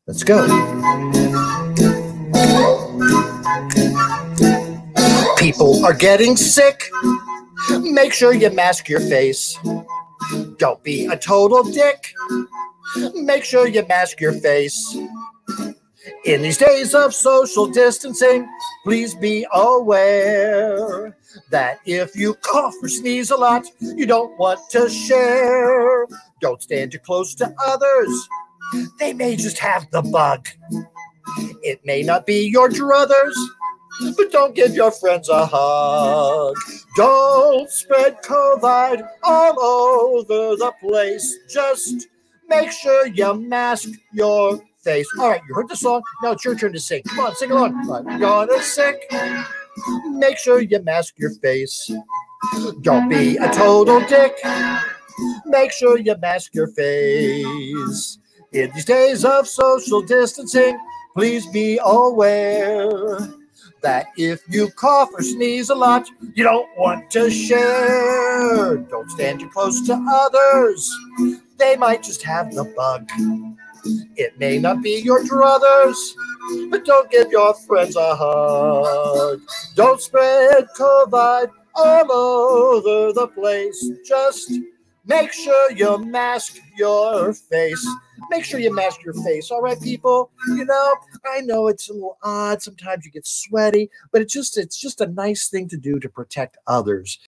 Let's go. People are getting sick. Make sure you mask your face. Don't be a total dick. Make sure you mask your face. In these days of social distancing, please be aware that if you cough or sneeze a lot, you don't want to share. Don't stand too close to others. They may just have the bug. It may not be your druthers, but don't give your friends a hug. Don't spread COVID all over the place. Just make sure you mask your face. All right, you heard the song. Now it's your turn to sing. Come on, sing along. I'm gonna sing. Make sure you mask your face. Don't be a total dick. Make sure you mask your face. In these days of social distancing, please be aware that if you cough or sneeze a lot, you don't want to share. Don't stand too close to others. They might just have the bug. It may not be your druthers, but don't give your friends a hug. Don't spread COVID all over the place. Just make sure you mask your face. Make sure you mask your face. All right, people? You know, I know it's a little odd. Sometimes you get sweaty, but it's just a nice thing to do to protect others.